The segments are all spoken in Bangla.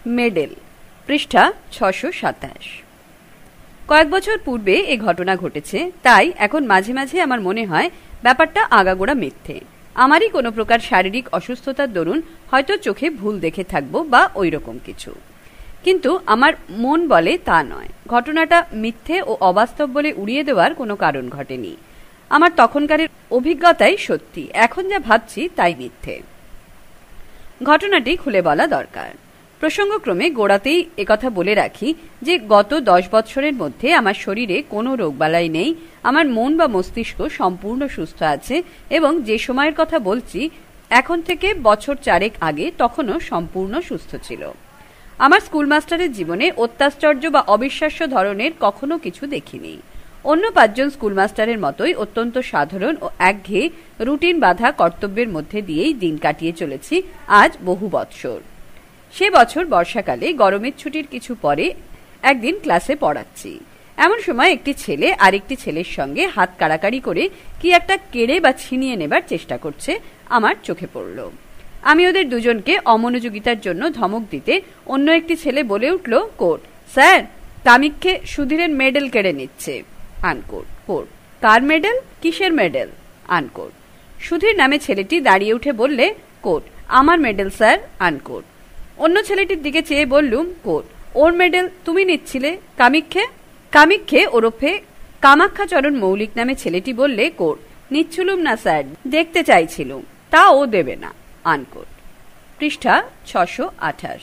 মেডেল, পৃষ্ঠা 627। কয়েক বছর পূর্বে এই ঘটনা ঘটেছে, তাই এখন মাঝে মাঝে আমার মনে হয় ব্যাপারটা আগাগোড়া মিথ্যে। আমারই কোনো প্রকার শারীরিক অসুস্থতার দরুন হয়তো চোখে ভুল দেখে থাকবো বা ওই রকম কিছু, কিন্তু আমার মন বলে তা নয়। ঘটনাটা মিথ্যে ও অবাস্তব বলে উড়িয়ে দেওয়ার কোনো কারণ ঘটেনি। আমার তখনকারের অভিজ্ঞতাই সত্যি, এখন যা ভাবছি তাই মিথ্যে। ঘটনাটি খুলে বলা দরকার। প্রসঙ্গক্রমে গোড়াতেই একথা বলে রাখি যে গত 10 বৎসরের মধ্যে আমার শরীরে কোনো রোগবালাই নেই, আমার মন বা মস্তিষ্ক সম্পূর্ণ সুস্থ আছে এবং যে সময়ের কথা বলছি এখন থেকে বছর 4 আগে তখনও সম্পূর্ণ সুস্থ ছিল। আমার স্কুল মাস্টারের জীবনে অত্যাশ্চর্য বা অবিশ্বাস্য ধরনের কখনো কিছু দেখিনি। অন্য 5 জন স্কুল মাস্টারের মতোই অত্যন্ত সাধারণ ও একঘেয়ে রুটিন বাঁধা কর্তব্যের মধ্যে দিয়েই দিন কাটিয়ে চলেছি আজ বহু বৎসর। সে বছর বর্ষাকালে গরমের ছুটির কিছু পরে একদিন ক্লাসে পড়াচ্ছি। এমন সময় একটি ছেলে আরেকটি ছেলের সঙ্গে হাত কাড়াকাড়ি করে কি একটা কেড়ে বা ছিনিয়ে নেবার চেষ্টা করছে আমার চোখে পড়ল। আমি ওদের দুজনকে অমনোযোগিতার জন্য ধমক দিতে অন্য একটি ছেলে বলে উঠল, কোট, স্যার, কামিক্ষে সুধীরের মেডেল কেড়ে নিচ্ছে। আনকোট। কোট, কার মেডেল? কিসের মেডেল? আনকোট। সুধীর নামে ছেলেটি দাঁড়িয়ে উঠে বললে, কোট, আমার মেডেল স্যার। আনকোট। অন্য ছেলেটির দিকে চেয়ে বললুম, কোট, ওর মেডেল তুমি নিচ্ছিলে। কামিক্ষে ওরফে কামাক্ষাচরণ মৌলিক নামে ছেলেটি বললে, কোট, নিচ্ছিলুম না স্যার, দেখতে চাইছিলুম, তা ও দেবে না। আনকোট। পৃষ্ঠা 628।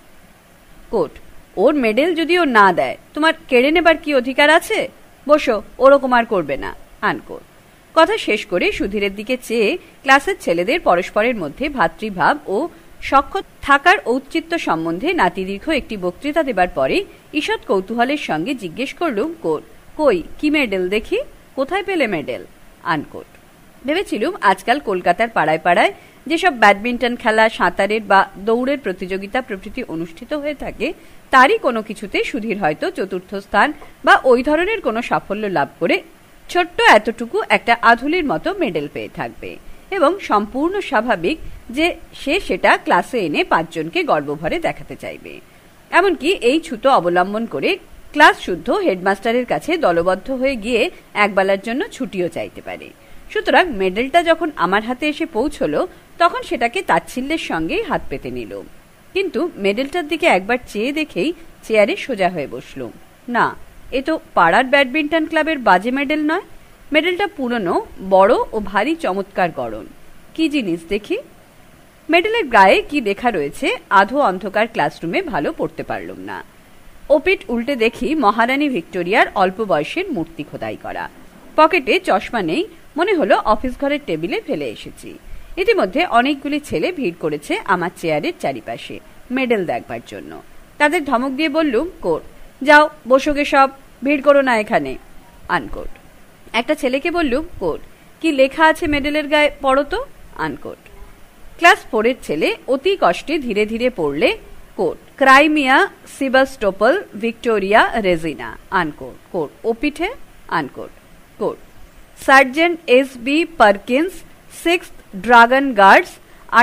কোট, ওর মেডেল যদি ও না দেয় তোমার কেড়ে নেবার কি অধিকার আছে? বসো, ওরকম আর করবে না। আনকোট। কথা শেষ করে সুধীরের দিকে চেয়ে ক্লাসের ছেলেদের পরস্পরের মধ্যে ভ্রাতৃভাব ও সখ্য থাকার ঔচিত্য সম্বন্ধে নাতিদীর্ঘ একটি বক্তৃতা দেবার পরে ঈষৎ কৌতূহলের সঙ্গে জিজ্ঞেস করলুম, কোট, কই, কি মেডেল দেখি, কোথায় পেলে মেডেল? আনকোট। ভেবেছিলুম আজকাল কলকাতার পাড়ায় পাড়ায় যেসব ব্যাডমিন্টন খেলা, সাঁতারের বা দৌড়ের প্রতিযোগিতা প্রভৃতি অনুষ্ঠিত হয়ে থাকে তারই কোনো কিছুতে সুধীর হয়তো 4র্থ স্থান বা ওই ধরনের কোনো সাফল্য লাভ করে ছোট্ট এতটুকু একটা আধুলির মতো মেডেল পেয়ে থাকবে এবং সম্পূর্ণ স্বাভাবিক যে সে সেটা ক্লাসে এনে 5 জনকে গর্বভরে দেখাতে চাইবে। এমনকি এই ছুতো অবলম্বন করে ক্লাস শুদ্ধ হেডমাস্টারের কাছে দলবদ্ধ হয়ে গিয়ে একবেলার জন্য ছুটিও চাইতে পারে। সুতরাং মেডেলটা যখন আমার হাতে এসে পৌঁছলো তখন সেটাকে তাচ্ছিল্যের সঙ্গেই হাত পেতে নিল, কিন্তু মেডেলটার দিকে একবার চেয়ে দেখেই চেয়ারে সোজা হয়ে বসলুম। না, এ তো পাড়ার ব্যাডমিন্টন ক্লাবের বাজে মেডেল নয়। মেডেলটা পুরনো, বড় ও ভারী চমৎকার গড়ন। কি জিনিস দেখি? মেডেলের গায়ে কি লেখা রয়েছে আধো অন্ধকার ক্লাসরুমে ভালো পড়তে পারলুম না। ওপিঠ উল্টে দেখি মহারানী ভিক্টোরিয়ার অল্প বয়সের মূর্তি খোদাই করা। পকেটে চশমা নেই, মনে হলো অফিস ঘরের টেবিলে ফেলে এসেছি। ইতিমধ্যে অনেকগুলি ছেলে ভিড় করেছে আমার চেয়ারের চারিপাশে মেডেল দেখবার জন্য। তাদের ধমক দিয়ে বললুম, কোট, যাও বসোগে সব, ভিড় করো না এখানে। আনকোট। একটা ছেলেকে বললুম, কোট, কি লেখা আছে মেডেলের গায়ে পড়ো তো। আনকোট। ক্লাস 4-এর ছেলে অতি কষ্টে ধীরে ধীরে পড়লে, quote, Crimea Sebastopol Victoria Regina. Unquote. Quote, ওপিঠে। Unquote. Quote, sergeant S.B. Parkins, 6th dragon guards,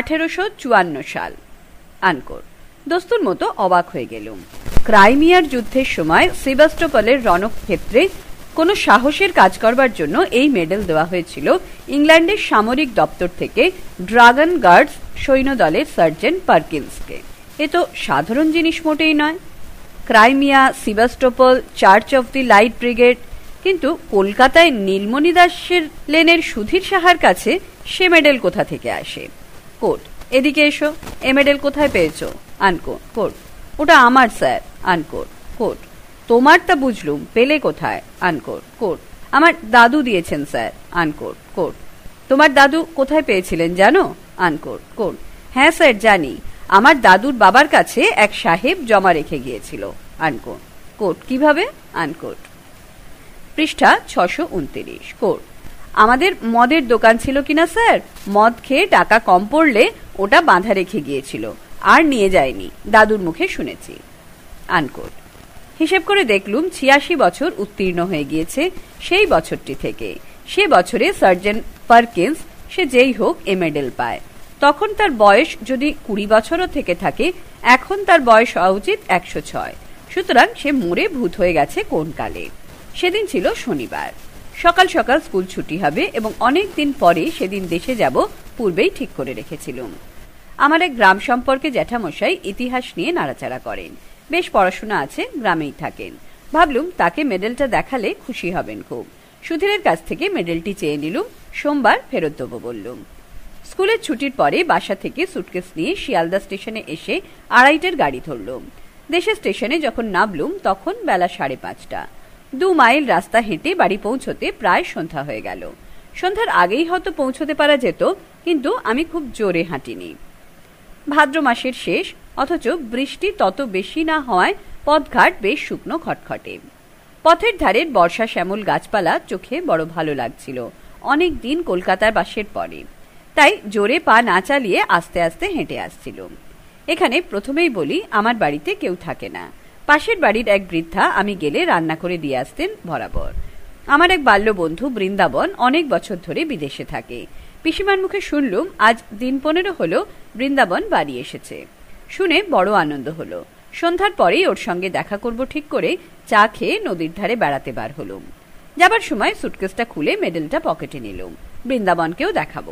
1854 সাল। আনকোট। দস্তুর মতো অবাক হয়ে গেলুম। ক্রাইমিয়ার যুদ্ধের সময় সেবাস্টোপলের রণক্ষেত্রে কোনো সাহসের কাজ করবার জন্য এই মেডেল দেওয়া হয়েছিল ইংল্যান্ডের সামরিক দপ্তর থেকে ড্রাগন গার্ডস সৈন্যদলের সার্জেন্ট পার্কিন্সকে। এ তো সাধারণ জিনিস মোটেই নয়। Crimea, Sebastopol, church of the light brigade, কিন্তু কলকাতায় নীলমণি দাসের লেনের সুধীর সাহার কাছে সে মেডেল কোথা থেকে আসে? কোট, এদিকে এসো, এ মেডেল কোথায় পেয়েছো? আনকোট। কোট, ওটা আমার স্যার। আনকোট। কোট, তোমারটা বুঝলুম, পেলে কোথায়? আনকোট। কোট, আমার দাদু দিয়েছেন স্যার। আনকোট। কোট, তোমার দাদু কোথায় পেয়েছিলেন জানো? আনকোট। কোট, হ্যাঁ স্যার জানি, আমার দাদুর বাবার কাছে এক সাহেব জমা রেখে গিয়েছিল। আনকোট। কোট, কিভাবে? আনকোট। পৃষ্ঠা 629। কোট, আমাদের মদের দোকান ছিল কিনা স্যার, মদ খেয়ে টাকা কম পড়লে ওটা বাঁধা রেখে গিয়েছিল, আর নিয়ে যায়নি, দাদুর মুখে শুনেছি। আনকোট। হিসেব করে দেখলুম 86 বছর উত্তীর্ণ হয়ে গিয়েছে সেই বছরটি থেকে। সে বছরে সার্জেন্ট পার্কিন্স, সে যেই হোক, এ মেডেল পায়। তখন তার বয়স যদি 20 বছরও থেকে থাকে, এখন তার বয়স হওয়া উচিত 106। সুতরাং সে মরে ভূত হয়ে গেছে কোন কালে। সেদিন ছিল শনিবার। সকাল সকাল স্কুল ছুটি হবে এবং অনেক দিন পরে সেদিন দেশে যাব পূর্বেই ঠিক করে রেখেছিলাম। আমার এক গ্রাম সম্পর্কে জ্যাঠামশাই ইতিহাস নিয়ে নাড়াচাড়া করেন, বেশ পড়াশোনা আছে, গ্রামেই থাকেন। ভাবলুম তাকে মেডেলটা দেখালে খুশি হবেন খুব। সুধীরের কাছ থেকে মেডেলটি চেয়ে নিলুম, সোমবার ফেরত দেবো বললুম। স্কুলের ছুটির পরে বাসা থেকে সুটকেস নিয়ে শিয়ালদা স্টেশনে এসে 2:30-এর গাড়ি ধরলুম। দেশের স্টেশনে যখন নামলুম তখন বেলা 5:30। 2 মাইল রাস্তা হেঁটে বাড়ি পৌঁছতে প্রায় সন্ধ্যা হয়ে গেল। সন্ধ্যার আগেই হয়তো পৌঁছতে পারা যেত, কিন্তু আমি খুব জোরে হাঁটিনি। ভাদ্র মাসের শেষ, অথচ বৃষ্টি তত বেশি না হওয়ায় পথঘাট বেশ শুকনো খটখটে। পথের ধারের বর্ষা শ্যামল গাছপালা চোখে বড় ভালো লাগছিল অনেক দিন কলকাতার বাসের পরে। তাই জোরে পা না চালিয়ে আস্তে আস্তে হেঁটে আসছিল। এখানে প্রথমেই বলি, আমার বাড়িতে কেউ থাকে না। পাশের বাড়ির এক বৃদ্ধা আমি গেলে রান্না করে দিয়ে আসতেন বরাবর। আমার এক বাল্য বন্ধু বৃন্দাবন অনেক বছর ধরে বিদেশে থাকে। পিসিমার মুখে শুনলুম আজ দিন 15 হলো বৃন্দাবন বাড়ি এসেছে। শুনে বড় আনন্দ হলো। সন্ধ্যার পরেই ওর সঙ্গে দেখা করব ঠিক করে চা খেয়ে নদীর ধারে বেড়াতে বার হলুম। যাবার সময় সুটকেসটা খুলে মেডেলটা পকেটে নিলুম, বৃন্দাবনকেও দেখাবো।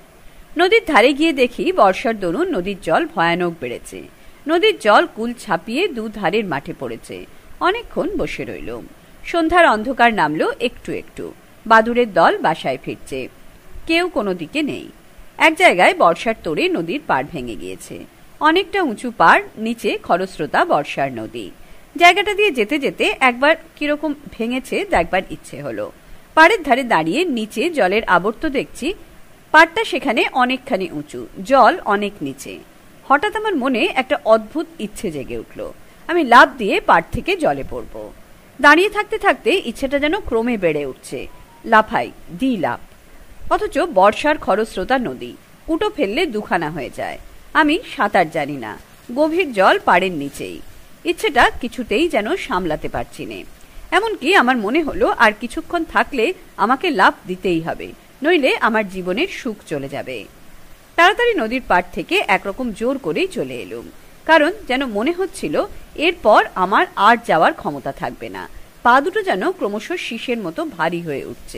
নদীর ধারে গিয়ে দেখি বর্ষার দরুন নদীর জল ভয়ানক বেড়েছে। নদীর জল কুল ছাপিয়ে 2 ধারের মাঠে পড়েছে। অনেকক্ষণ বসে রইলুম। সন্ধ্যার অন্ধকার নামলো একটু একটু। বাদুড়ের দল বাসায় ফিরছে, কেউ কোনো দিকে নেই। এক জায়গায় বর্ষার তোড়ে নদীর পাড় ভেঙে গিয়েছে। অনেকটা উঁচু পাড়, নিচে খরস্রোতা বর্ষার নদী। জায়গাটা দিয়ে যেতে যেতে একবার কিরকম ভেঙেছে দেখবার ইচ্ছে হলো। পাড়ের ধারে দাঁড়িয়ে নিচে জলের আবর্ত দেখছি। পাড়টা সেখানে অনেকখানি উঁচু, জল অনেক নিচে। হঠাৎ আমার মনে একটা অদ্ভুত ইচ্ছে জেগে উঠল, আমি লাফ দিয়ে পাড় থেকে জলে পড়ব। দাঁড়িয়ে থাকতে থাকতে ইচ্ছেটা যেন ক্রমে বেড়ে উঠছে। লাফাই, দি লাফ। অথচ বর্ষার খরস্রোতা নদী, উটো ফেললে 2খানা হয়ে যায়। আমি সাঁতার জানি না, গভীর জল পাড়ের নিচেই। ইচ্ছেটা কিছুতেই যেন সামলাতে পারছি না। এমনকি আমার মনে হলো আর কিছুক্ষণ থাকলে আমাকে লাফ দিতেই হবে, নইলে আমার জীবনের সুখ চলে যাবে। তাড়াতাড়ি নদীর পাড় থেকে একরকম জোর করেই চলে এলুম, কারণ যেন মনে হচ্ছিল এরপর আমার আর যাওয়ার ক্ষমতা থাকবে না। পা দুটো যেন ক্রমশ শীষের মতো ভারী হয়ে উঠছে।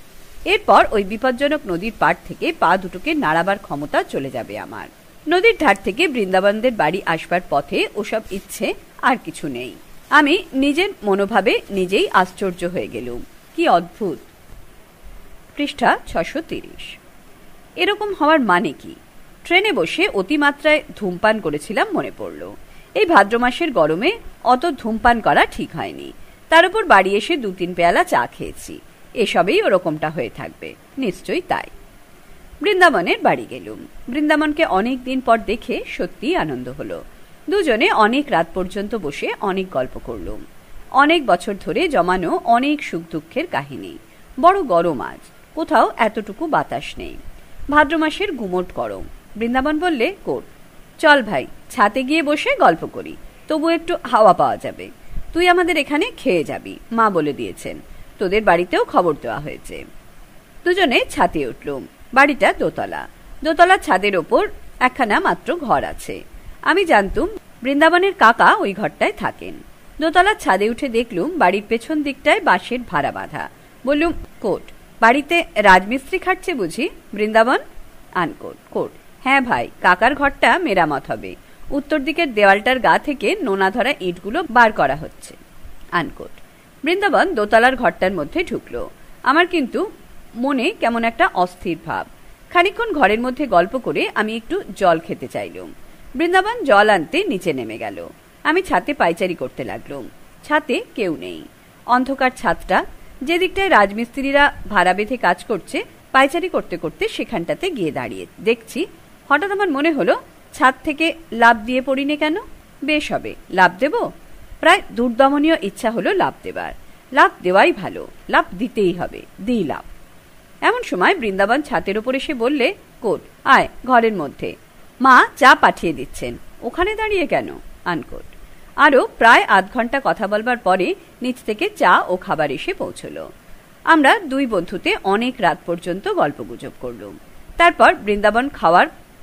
এরপর ওই বিপজ্জনক নদীর পাড় থেকে পা দুটোকে নাড়াবার ক্ষমতা চলে যাবে আমার। নদীর ধার থেকে বৃন্দাবনদের বাড়ি আসবার পথে ওসব ইচ্ছে আর কিছু নেই। আমি নিজের মনোভাবে নিজেই আশ্চর্য হয়ে গেলুম, কি অদ্ভুত। পৃষ্ঠা 630। এরকম হওয়ার মানে কি? ট্রেনে বসে অতিমাত্রায় ধূমপান করেছিলাম মনে পড়ল। এই ভাদ্র মাসের গরমে অত ধূমপান করা ঠিক হয়নি। তার উপর বাড়ি এসে 2-3 পেয়ালা চা খেয়েছি। এসবেই ওরকমটা হয়ে থাকবে, নিশ্চয়ই তাই। বৃন্দাবনের বাড়ি গেলুম। বৃন্দাবনকে অনেক দিন পর দেখে সত্যি আনন্দ হলো। দুজনে অনেক রাত পর্যন্ত বসে অনেক গল্প করলুম। অনেক বছর ধরে জমানো অনেক সুখ দুঃখের কাহিনী। বড় গরম আজ, কোথাও এতটুকু বাতাস নেই। ভাদ্র মাসের গুমোট গরম। বৃন্দাবন বললে, কোট চল ভাই, ছাতে গিয়ে বসে গল্প করি, তবু একটু হাওয়া পাওয়া যাবে। তুই আমাদের এখানে খেয়ে যাবি, মা বলে দিয়েছেন। তোদের বাড়িতেও খবর দেওয়া হয়েছে। দুজনে ছাতে উঠলুম। বাড়িটা দোতলা। দোতলার ছাদের ওপর একখানা মাত্র ঘর আছে। আমি জানতুম বৃন্দাবনের কাকা ওই ঘরটায় থাকেন। দোতলার ছাদে উঠে দেখলুম বাড়ির পেছন দিকটায় বাঁশের ভাড়া বাঁধা। বললুম, কোট বাড়িতে রাজমিস্ত্রি খাটছে বুঝি? বৃন্দাবন আনকোট, কোট হ্যাঁ ভাই, কাকার ঘরটা মেরামত হবে। উত্তর দিকের দেওয়ালটার গা থেকে নোনা ধরা ইটগুলো বার করা হচ্ছে। আনকোট। বৃন্দাবন দোতলার ঘরটার মধ্যে ঢুকলো। আমার কিন্তু মনে কেমন একটা অস্থির ভাব। খানিকক্ষণ ঘরের মধ্যে গল্প করে আমি একটু জল খেতে চাইলুম। বৃন্দাবন জল আনতে নিচে নেমে গেল। আমি ছাতে পায়চারি করতে লাগলুম। ছাতে কেউ নেই। অন্ধকার ছাদটা, যে দিকটায় রাজমিস্ত্রিরা ভাড়া বেঁধে কাজ করছে, পায়চারি করতে করতে সেখানটাতে গিয়ে দাঁড়িয়ে দেখছি। হঠাৎ আমার মনে হলো, ছাদ থেকে লাফ দিয়ে পড়িনি কেন? বেশ হবে, লাফ দেব। প্রায় দুর্দমনীয় ইচ্ছা হলো লাফ দেবার। লাফ দেওয়াই ভালো, লাফ দিতেই হবে, দিই লাফ। এমন সময় বৃন্দাবন ছাতের ওপর এসে বললে, কোট আয় ঘরের মধ্যে, মা চা পাঠিয়ে দিচ্ছেন। ওখানে দাঁড়িয়ে কেন? আনকোট। আরো প্রায় আধ ঘন্টা কথা বলবার পরে নিচ থেকে চা ও খাবার এসে পৌঁছলো। আমরা 2 বন্ধুতে অনেক রাত পর্যন্ত গল্পগুজব করলুম। তারপর বৃন্দাবন খাওয়ার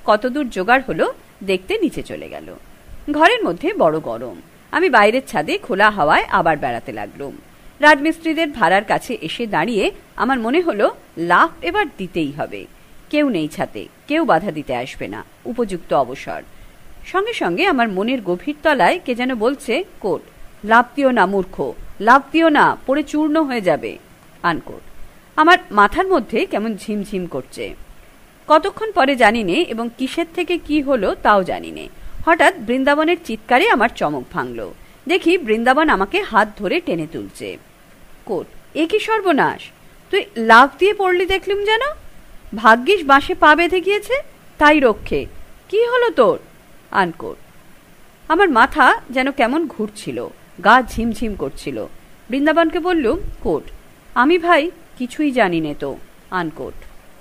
কতদূর জোগাড় হলো দেখতে নিচে চলে গেল। ঘরের মধ্যে বড় গরম। আমি বাইরের ছাদে খোলা হাওয়ায় আবার বেড়াতে লাগলুম। রাজমিস্ত্রিদের ভাড়ার কাছে এসে দাঁড়িয়ে আমার মনে হলো লাফ এবার দিতেই হবে। কেউ নেই ছাদে, কেউ বাধা দিতে আসবে না, উপযুক্ত অবসর। সঙ্গে সঙ্গে আমার মনের গভীর তলায় কে যেন বলছে, কোট, লাফ দিও না মূর্খ, লাফ দিও না, পড়ে চূর্ণ হয়ে যাবে, আনকোট। আমার মাথার মধ্যে কেমন ঝিমঝিম করছে। কতক্ষণ পরে জানি নে, এবং কিসের থেকে কি হলো তাও জানি নে। হঠাৎ বৃন্দাবনের চিৎকারে আমার চমক ভাঙল। দেখি বৃন্দাবন আমাকে হাত ধরে টেনে তুলছে। কোট, এ কি সর্বনাশ! তুই লাফ দিয়ে পড়লি দেখলুম যেন। ভাগ্যিস বাঁশে পা বেঁধে গিয়েছে, তাই রক্ষে। কি হলো তোর? আনকোট। আমার মাথা যেন কেমন ঘুরছিল, গা ঝিমঝিম করছিল। বৃন্দাবনকে বললুম, কোট, আমি ভাই কিছুই জানি নে তো, আনকোট।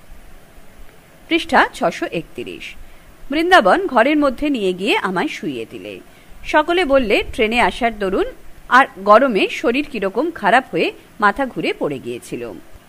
পৃষ্ঠা 631। বৃন্দাবন ঘরের মধ্যে নিয়ে গিয়ে আমায় শুইয়ে দিলে। সকলে বললে ট্রেনে আসার দরুন আর গরমে শরীর কিরকম খারাপ হয়ে মাথা ঘুরে পড়ে গিয়েছিল।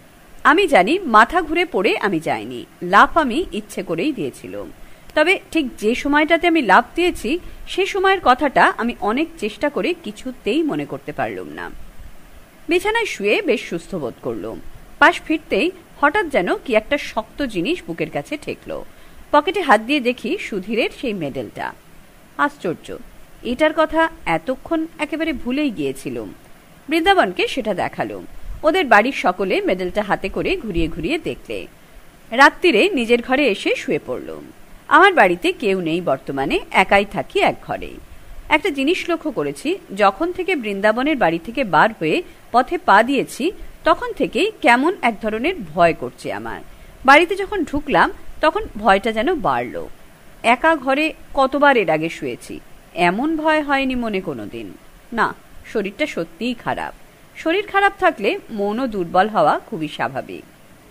আমি জানি মাথা ঘুরে পড়ে আমি যাইনি, লাফ আমি ইচ্ছে করেই দিয়েছিলাম। তবে ঠিক যে সময়টাতে আমি লাফ দিয়েছি সে সময়ের কথাটা আমি অনেক চেষ্টা করে কিছুতেই মনে করতে পারলুম না। বিছানায় শুয়ে বেশ সুস্থ বোধ করলুম। পাশ ফিরতেই হঠাৎ যেন কি একটা শক্ত জিনিস বুকের কাছে ঠেকল। পকেটে হাত দিয়ে দেখি সুধীরের সেই মেডেলটা। আশ্চর্য, এটার কথা এতক্ষণ একেবারে ভুলেই গিয়েছিলুম। বৃন্দাবনকে সেটা দেখালুম। ওদের বাড়ির সকলে মেডেলটা হাতে করে ঘুরিয়ে ঘুরিয়ে দেখলে। রাত্রিরে নিজের ঘরে এসে শুয়ে পড়লুম। আমার বাড়িতে কেউ নেই বর্তমানে, একাই থাকি এক ঘরে। একটা জিনিস লক্ষ্য করেছি, যখন থেকে বৃন্দাবনের বাড়ি থেকে বার হয়ে পথে পা দিয়েছি তখন থেকেই কেমন এক ধরনের ভয় করছে আমার। বাড়িতে যখন ঢুকলাম তখন ভয়টা যেন বাড়ল। একা ঘরে কতবার এর আগে শুয়েছি, এমন ভয় হয়নি মনে কোনোদিন। না, শরীরটা সত্যিই খারাপ। শরীর খারাপ থাকলে মনও দুর্বল হওয়া খুবই স্বাভাবিক।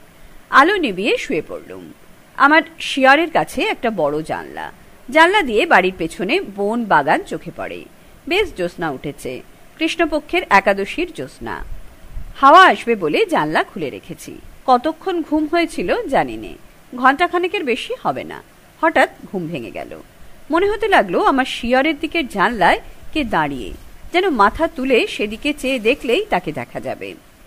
আলো নিভিয়ে শুয়ে পড়লুম। আমার শিয়ারের কাছে একটা বড় জানলা। জানলা দিয়ে বাড়ির পেছনে বন বাগান চোখে পড়ে। বেশ জ্যোৎস্না উঠেছে, কৃষ্ণপক্ষের একাদশীর জ্যোৎস্না। হাওয়া আসবে বলে জানলা খুলে রেখেছি। কতক্ষণ ঘুম হয়েছিল জানি নে, ঘণ্টাখানেকের বেশি হবে না। হঠাৎ ঘুম ভেঙে গেল। মনে হতে লাগলো আমার শিয়ারের দিকের জানলায় কে দাঁড়িয়ে, যেন মাথা তুলে সেদিকে চেয়ে দেখলেই তাকে দেখা যাবে।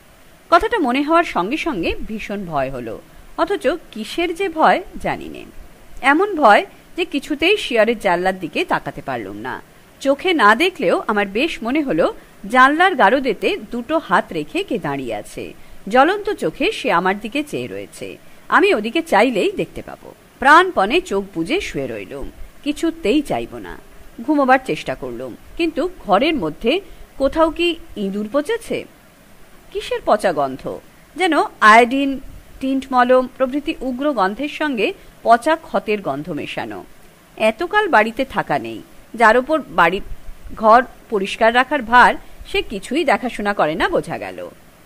কথাটা মনে হওয়ার সঙ্গে সঙ্গে ভীষণ ভয় হলো, অথচ কিসের যে ভয় জানি নে। এমন ভয় যে কিছুতেই শিয়ারের জানলার দিকে তাকাতে পারলুম না। চোখে না দেখলেও আমার বেশ মনে হলো জানলার গারদেতে দুটো হাত রেখে কে দাঁড়িয়ে আছে। জ্বলন্ত চোখে সে আমার দিকে চেয়ে রয়েছে। আমি ওদিকে চাইলেই দেখতে পাবো। প্রাণপণে চোখ বুজে শুয়ে রইলুম, কিছুতেই চাইব না। ঘুমোবার চেষ্টা করলুম, কিন্তু ঘরের মধ্যে কোথাও কি ইঁদুর পচেছে? কিসের পচা গন্ধ? যেন আয়োডিন, টিন্ট মলম প্রভৃতি উগ্র গন্ধের সঙ্গে পচা ক্ষতের গন্ধ মেশানো। এতকাল বাড়িতে থাকা নেই, যার উপর বাড়ির ঘর পরিষ্কার রাখার ভার, সে কিছুই দেখাশোনা করে না বোঝা গেল।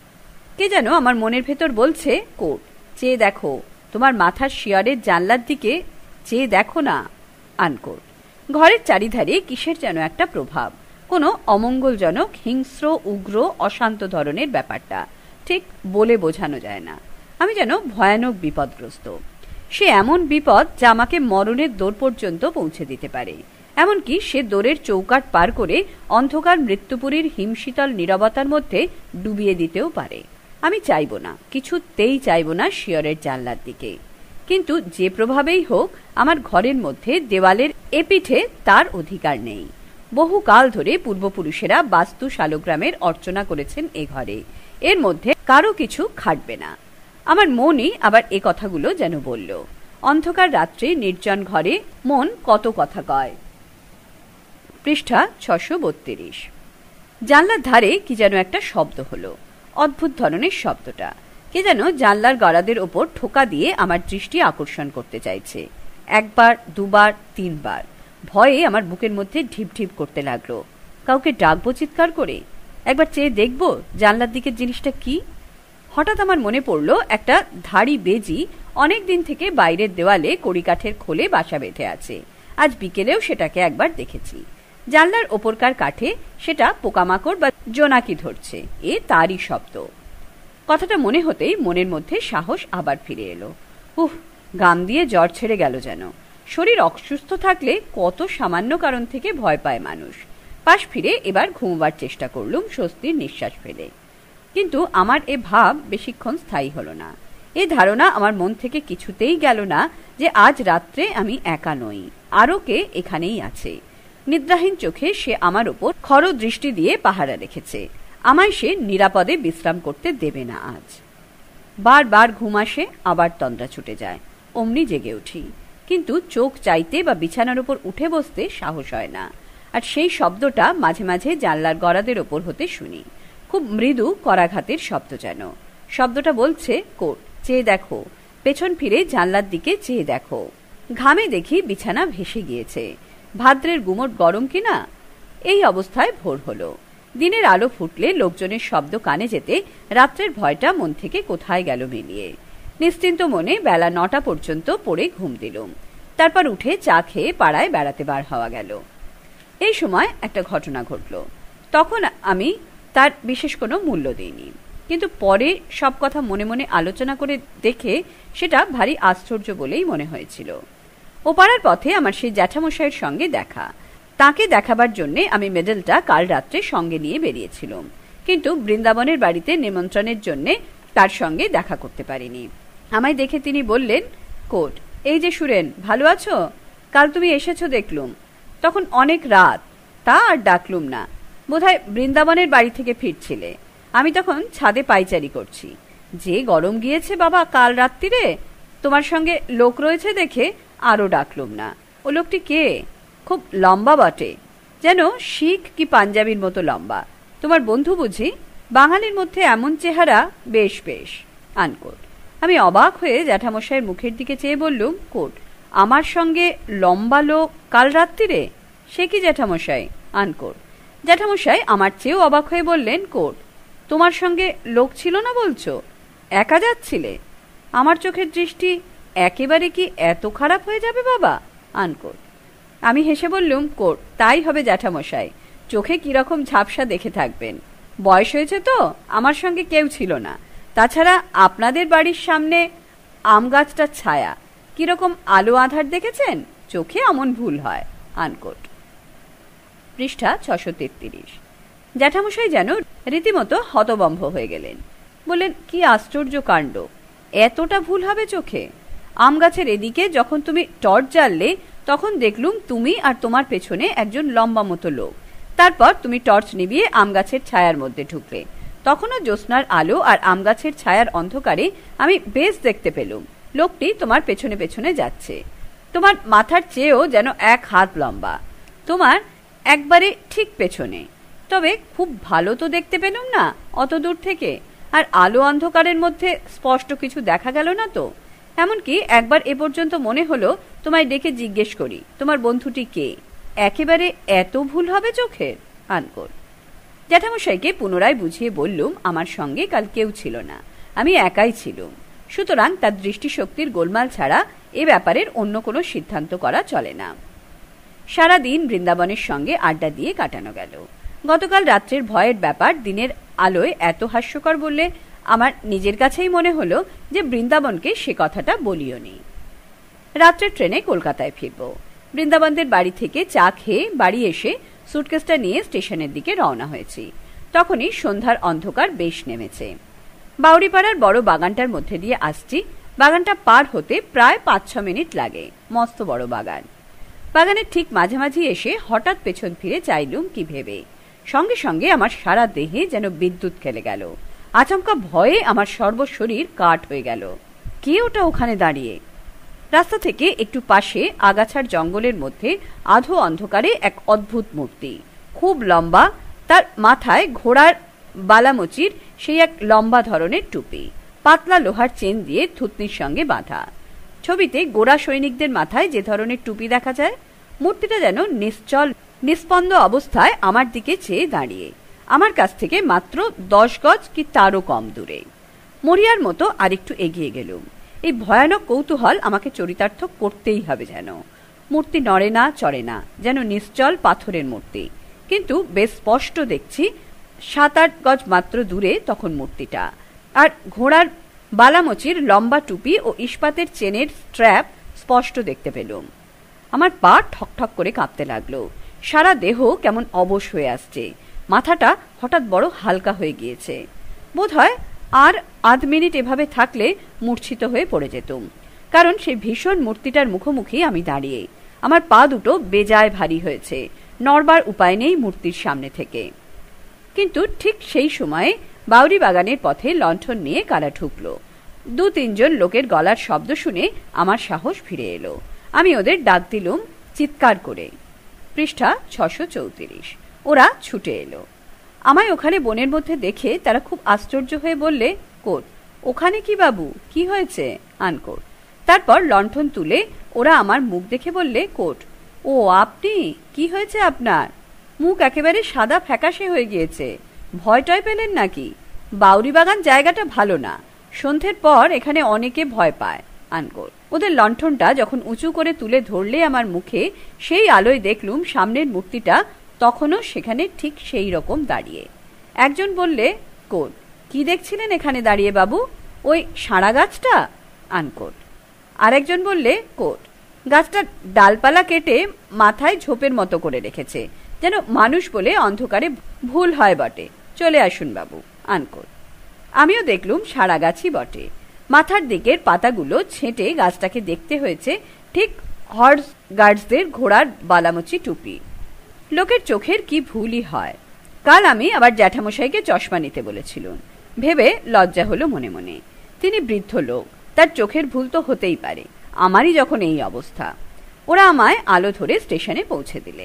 কে যেন আমার মনের ভেতর বলছে, কোট, চেয়ে দেখো, তোমার মাথার শিয়ারের জানলার দিকে চেয়ে দেখো না, আনকোট। ঘরের চারিধারে কিসের যেন একটা প্রভাব, কোনো অমঙ্গলজনক, হিংস্র, উগ্র, অশান্ত ধরনের ব্যাপারটা, ঠিক বলে বোঝানো যায় না। আমি যেন ভয়ানক বিপদগ্রস্ত। সে এমন বিপদ যা আমাকে মরণের দোর পর্যন্ত পৌঁছে দিতে পারে। এমনকি সে দোরের চৌকাট পার করে অন্ধকার মৃত্যুপুরীর হিমশীতল নীরবতার মধ্যে ডুবিয়ে দিতেও পারে। আমি চাইব না, কিছুতেই চাইব না শিয়রের জানলার দিকে। কিন্তু যে প্রভাবেই হোক আমার ঘরের মধ্যে দেওয়ালের এপিঠে তার অধিকার নেই। বহুকাল ধরে পূর্বপুরুষেরা বাস্তু শালগ্রামের অর্চনা করেছেন এ ঘরে, এর মধ্যে কারো কিছু খাটবে না। আমার মনই আবার এ কথাগুলো যেন বলল। অন্ধকার রাত্রে নির্জন ঘরে মন কত কথা কয়। পৃষ্ঠা 632। জানলার ধারে কি যেন একটা শব্দ হলো, অদ্ভুত ধরনের শব্দটা। কে যেন জানলার গড়াদের ওপর ঠোকা দিয়ে আমার দৃষ্টি আকর্ষণ করতে চাইছে। একবার, দুবার, তিনবার। ভয়ে আমার বুকের মধ্যে ঢিপ ঢিপ করতে লাগলো। কাউকে ডাকবো চিৎকার করে? একবার চেয়ে দেখবো জানলার দিকের জিনিসটা কি? হঠাৎ আমার মনে পড়লো একটা ধাড়ি বেজি অনেক দিন থেকে বাইরের দেওয়ালে কড়িকাঠের খোলে বাসা বেঁধে আছে। আজ বিকেলেও সেটাকে একবার দেখেছি। জানলার ওপরকার কাঠে সেটা পোকামাকড় বা জোনাকি ধরছে, এ তারই শব্দ। কথাটা মনে হতেই মনের মধ্যে সাহস আবার ফিরে এলো। উহ, গাম দিয়ে জ্বর ছেড়ে গেল যেন। শরীর অসুস্থ থাকলে কত সামান্য কারণ থেকে ভয় পায় মানুষ। পাশ ফিরে এবার ঘুমবার চেষ্টা করলুম স্বস্তির নিঃশ্বাস ফেলে। কিন্তু আমার এ ভাব বেশিক্ষণ স্থায়ী হলো না। এ ধারণা আমার মন থেকে কিছুতেই গেল না যে আজ রাত্রে আমি একা নই, আরও কে এখানেই আছে। নিদ্রাহীন চোখে সে আমার ওপর খর দৃষ্টি দিয়ে পাহারা রেখেছে। আমায় সে নিরাপদে বিশ্রাম করতে দেবে না আজ। বারবার ঘুম আসে, আবার তন্দ্রা ছুটে যায়। অমনি জেগে উঠি, কিন্তু চোখ চাইতে বা বিছানার উপর উঠে বসতে সাহস হয় না। আর সেই শব্দটা মাঝে মাঝে জানলার গড়াদের ওপর হতে শুনি, খুব মৃদু করাঘাতের শব্দ যেন। শব্দটা বলছে, কোট, চেয়ে দেখো, পেছন ফিরে জানলার দিকে চেয়ে দেখো। ঘামে দেখি বিছানা ভেসে গিয়েছে। ভাদ্রের গুমট গরম কিনা। এই অবস্থায় ভোর হলো। দিনের আলো ফুটলে লোকজনের শব্দ কানে যেতে রাত্রের ভয়টা মন থেকে কোথায় গেল মিলিয়ে। নিশ্চিন্ত মনে বেলা 9টা পর্যন্ত পড়ে ঘুম দিলুম। তারপর উঠে চা খেয়ে পাড়ায় বেড়াতে বার হওয়া গেল। এই সময় একটা ঘটনা ঘটল। তখন আমি তার বিশেষ কোনো মূল্য দিইনি, কিন্তু পরে সব কথা মনে মনে আলোচনা করে দেখে সেটা ভারী আশ্চর্য বলেই মনে হয়েছিল। ও পাড়ার পথে আমার সেই জ্যাঠামশাইয়ের সঙ্গে দেখা। তাকে দেখাবার জন্যে আমি মেডেলটা কাল রাত্রে সঙ্গে নিয়ে বেরিয়েছিলাম, কিন্তু বৃন্দাবনের বাড়িতে নিমন্ত্রণের জন্যে তার সঙ্গে দেখা করতে পারিনি। আমায় দেখে তিনি বললেন, কোট, এই যে সুরেন, ভালো আছো? কাল তুমি এসেছো দেখলুম। তখন অনেক রাত, তা আর ডাকলুম না। বোধহয় বৃন্দাবনের বাড়ি থেকে ফিরছিলে। আমি তখন ছাদে পাইচারি করছি। যে গরম গিয়েছে বাবা কাল রাত্রিরে, তোমার সঙ্গে লোক রয়েছে দেখে আরও ডাকলুম না। ও লোকটি কে? খুব লম্বা বটে, যেন শিখ কি পাঞ্জাবির মতো লম্বা। তোমার বন্ধু বুঝি? বাঙালির মধ্যে এমন চেহারা, বেশ বেশ। আনকোট। আমি অবাক হয়ে জ্যাঠামশাইয়ের মুখের দিকে চেয়ে বললুম, কোট, আমার সঙ্গে লম্বা লোক কাল রাত্রিরে? সে কি জ্যাঠামশাই? আনকোট। জ্যাঠামশাই আমার চেয়েও অবাক হয়ে বললেন, কোট, তোমার সঙ্গে লোক ছিল না বলছো? একা যাচ্ছিলে? আমার চোখের দৃষ্টি একেবারে কি এত খারাপ হয়ে যাবে বাবা? আনকোট। আমি হেসে বললুম, কোট, তাই হবে জ্যাঠামশাই। চোখে কিরকম ঝাপসা দেখে থাকবেন। বয়স হয়েছে তো, আমার সঙ্গে কেউ ছিল না। তাছাড়া আপনাদের বাড়ির সামনে আম গাছটার ছায়া, কিরকম আলো আধার দেখেছেন? চোখে এমন ভুল হয়। আনকোট। পৃষ্ঠা 633। জ্যাঠামশাই যেন রীতিমতো হতবম্ব হয়ে গেলেন। বললেন, কি আশ্চর্য কাণ্ড, এতটা ভুল হবে চোখে? আম গাছের এদিকে যখন তুমি টর্চ জ্বাললে তখন দেখলুম তুমি আর তোমার পেছনে একজন লম্বা মতো লোক। তারপর তুমি টর্চ নিভিয়ে আম গাছের ছায়ার মধ্যে ঢুকলে। তখনও জ্যোৎস্নার আলো আর আম গাছের ছায়ার অন্ধকারে আমি বেশ দেখতে পেলুম লোকটি তোমার পেছনে পেছনে যাচ্ছে। তোমার মাথার চেয়েও যেন 1 হাত লম্বা, তোমার একবারে ঠিক পেছনে। তবে খুব ভালো তো দেখতে পেলুম না অত দূর থেকে, আর আলো অন্ধকারের মধ্যে স্পষ্ট কিছু দেখা গেল না তো। এমনকি একবার এ পর্যন্ত মনে হলো তোমায় ডেকে জিজ্ঞেস করি তোমার বন্ধুটি কে। একেবারে এত ভুল হবে চোখের? আনকোট। জ্যাঠামশাইকে পুনরায় বুঝিয়ে বললুম আমার সঙ্গে কাল কেউ ছিল না, আমি একাই ছিলুম। সুতরাং তার দৃষ্টিশক্তির গোলমাল ছাড়া এ ব্যাপারের অন্য কোনো সিদ্ধান্ত করা চলে না। সারাদিন বৃন্দাবনের সঙ্গে আড্ডা দিয়ে কাটানো গেল। গতকাল রাত্রের ভয়ের ব্যাপার দিনের আলোয় এত হাস্যকর বললে আমার নিজের কাছেই মনে হলো যে বৃন্দাবনকে সে কথাটা বলিও নি। রাত্রের ট্রেনে কলকাতায় ফিরব। বৃন্দাবনদের বাড়ি থেকে চা খেয়ে বাড়ি এসে সুটকেসটা নিয়ে স্টেশনের দিকে রওনা হয়েছি। তখনই সন্ধ্যার অন্ধকার বেশ নেমেছে। বাউরিপাড়ার বড় বাগানটার মধ্যে দিয়ে আসছি। বাগানটা পার হতে প্রায় 5-6 মিনিট লাগে। মস্ত বড় বাগান। বাগানের ঠিক মাঝামাঝি এসে হঠাৎ পেছন ফিরে চাইলুম কি ভেবে। সঙ্গে সঙ্গে আমার সারা দেহে যেন বিদ্যুৎ খেলে গেল। আচমকা ভয়ে আমার সর্বশরীর কাঠ হয়ে গেল। কে ওটা ওখানে দাঁড়িয়ে? রাস্তা থেকে একটু পাশে আগাছার জঙ্গলের মধ্যে আধো অন্ধকারে এক অদ্ভুত মূর্তি, খুব লম্বা, তার মাথায় ঘোড়ার বালামচির সেই এক লম্বা ধরনের টুপি, পাতলা লোহার চেন দিয়ে থুতনির সঙ্গে বাঁধা। ছবিতে গোরা সৈনিকদের মাথায় যে ধরনের টুপি দেখা যায়, মূর্তিটা যেন নিশ্চল নিস্পন্দ অবস্থায় আমার দিকে চেয়ে দাঁড়িয়ে, আমার কাছ থেকে মাত্র 10 গজ কি তারও কম দূরে। মরিয়ার মতো আরেকটু এগিয়ে গেলুম। এই ভয়ানক কৌতূহল আমাকে চরিতার্থ করতেই হবে যেন। মূর্তি নড়ে না, চড়ে না, যেন নিশ্চল পাথরের মূর্তি। কিন্তু বেশ স্পষ্ট দেখছি 7-8 গজ মাত্র দূরে তখন মূর্তিটা। আর ঘোড়ার বালামচির লম্বা টুপি ও ইস্পাতের চেনের স্ট্র্যাপ স্পষ্ট দেখতে পেলুম। আমার পা ঠকঠক করে কাঁপতে লাগলো, সারা দেহ কেমন অবশ হয়ে আসছে, মাথাটা হঠাৎ বড় হালকা হয়ে গিয়েছে। বোধহয় আর আধ মিনিট এভাবে থাকলে মূর্ছিত হয়ে পড়ে যেতুম, কারণ সেই ভীষণ মূর্তিটার মুখোমুখি আমি দাঁড়িয়ে। আমার পা দুটো বেজায় ভারী হয়েছে, নড়বার উপায় নেই মূর্তির সামনে থেকে। কিন্তু ঠিক সেই সময়ে বাউরি বাগানের পথে লণ্ঠন নিয়ে কারা ঢুকলো। 2-3 জন লোকের গলার শব্দ শুনে আমার সাহস ফিরে এলো। আমি ওদের ডাক দিলুম চিৎকার করে। পৃষ্ঠা 634। ওরা ছুটে এলো। আমায় ওখানে বনের মধ্যে দেখে তারা খুব আশ্চর্য হয়ে বললে, কোট, ওখানে কি বাবু, কি হয়েছে? আনকোট। তারপর লণ্ঠন তুলে ওরা আমার মুখ দেখে বললে, কোট, ও আপনি, কি হয়েছে আপনার? মুখ একেবারে সাদা ফ্যাকাশে হয়ে গিয়েছে, ভয় টয় পেলেন নাকি? বাউরি বাগান জায়গাটা ভালো না, সন্ধ্যের পর এখানে অনেকে ভয় পায়। আনকোট। ওদের লণ্ঠনটা যখন উঁচু করে তুলে ধরলে আমার মুখে, সেই আলোয় দেখলুম সামনের মূর্তিটা তখনও সেখানে ঠিক সেই রকম দাঁড়িয়ে। একজন বললে, কোট, কি দেখছিলেন এখানে দাঁড়িয়ে বাবু? ওই সাঁড়া গাছটা? আনকোট। আরেকজন বললে, কোট, গাছটা ডালপালা কেটে মাথায় ঝোপের মতো করে রেখেছে, যেন মানুষ বলে অন্ধকারে ভুল হয় বটে, চলে আসুন বাবু। আনকোট। আমিও দেখলুম সারা গাছই বটে। মাথার দিকের পাতাগুলো ছেঁটে গাছটাকে দেখতে হয়েছে ঠিক হর্স গার্ডসদের ঘোড়ার বালামুচি টুপি। লোকের চোখের কি ভুলই হয়। কাল আমি আবার জ্যাঠামশাইকে চশমা নিতে বলেছিলুম, ভেবে লজ্জা হলো মনে মনে। তিনি বৃদ্ধ লোক, তার চোখের ভুল তো হতেই পারে, আমারই যখন এই অবস্থা। ওরা আমায় আলো ধরে স্টেশনে পৌঁছে দিলে।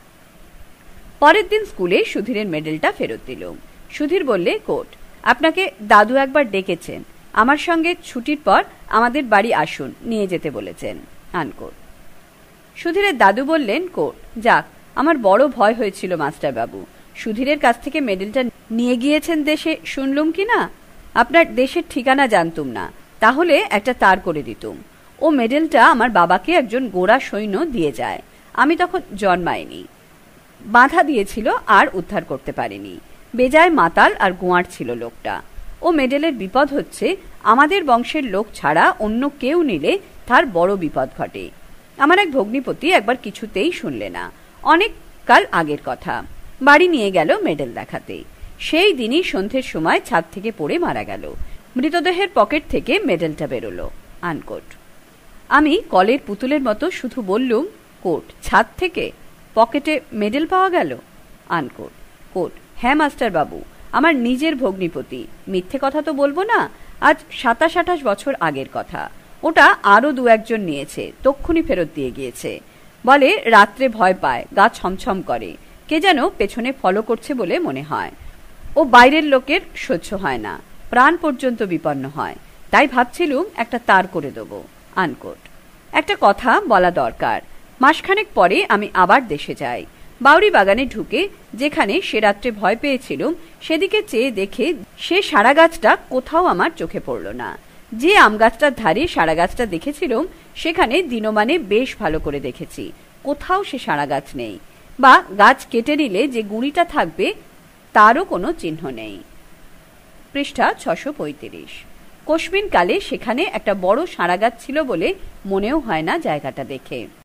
পরের দিন স্কুলে সুধীরের মেডেলটা ফেরত দিল। সুধীর বললে, কোট, আপনাকে দাদু একবার ডেকেছেন, আমার সঙ্গে ছুটির পর আমাদের বাড়ি আসুন, নিয়ে যেতে বলেছেন। আনকোট। সুধীরের দাদু বললেন, কোট, যাক, আমার বড় ভয় হয়েছিল মাস্টার বাবু, সুধীরের কাছ থেকে মেডেলটা নিয়ে গিয়েছেন দেশে, শুনলুম কি না? আপনার দেশের ঠিকানা জানতুম না, তাহলে একটা তার করে দিতুম। ও মেডেলটা আমার বাবাকে একজন গোড়া সৈন্য দিয়ে যায়, আমি তখন জন্মাইনি। বাধা দিয়েছিল আর উদ্ধার করতে পারিনি। বেজায় মাতাল আর গোয়ার ছিল লোকটা। ও মেডেলের বিপদ হচ্ছে, আমাদের বংশের লোক ছাড়া অন্য কেউ নিলে তার বড় বিপদ ঘটে। আমার এক ভগ্নিপতি একবার কিছুতেই শুনলে না, অনেক কাল আগের কথা। বাড়ি নিয়ে গেল মেডেল দেখাতে। সেই দিনই সন্ধ্যের সময় ছাদ থেকে পড়ে মারা গেল। মৃতদেহের পকেট থেকে মেডেলটা বেরোলো। আনকোট। আমি কলের পুতুলের মতো শুধু বললুম, কোট, ছাদ থেকে পকেটে মেডেল পাওয়া গেল? আনকোট। কোট, হ্যাঁ মাস্টার বাবু, আমার নিজের ভগ্নিপতি, মিথ্যে কথা তো বলবো না, আজ 27-28 বছর আগের কথা। ওটা আরো 2-1 জন নিয়েছে, তক্ষুনি ফেরত দিয়ে গিয়েছে। বলে রাত্রে ভয় পায়, গা ছমছম করে, কে যেন পেছনে ফলো করছে বলে মনে হয়। ও বাইরের লোকের সহ্য হয় না, প্রাণ পর্যন্ত বিপন্ন হয়, তাই ভাবছিলুম একটা তার করে দেবো। আনকোট। একটা কথা বলা দরকার। মাসখানেক পরে আমি আবার দেশে যাই। বাউরি বাগানে ঢুকে যেখানে সে রাত্রে ভয় পেয়েছিলুম, সেদিকে চেয়ে দেখে সে সারা গাছটা কোথাও আমার চোখে পড়ল না। যে আম গাছটার ধারে সারা গাছটা দেখেছিলুম, সেখানে দিনমানে বেশ ভালো করে দেখেছি, কোথাও সে সারা গাছ নেই, বা গাছ কেটে নিলে যে গুঁড়িটা থাকবে তারও কোনো চিহ্ন নেই। পৃষ্ঠা 635। কোশমিন কালে সেখানে একটা বড় সারা গাছ ছিল বলে মনেও হয় না জায়গাটা দেখে।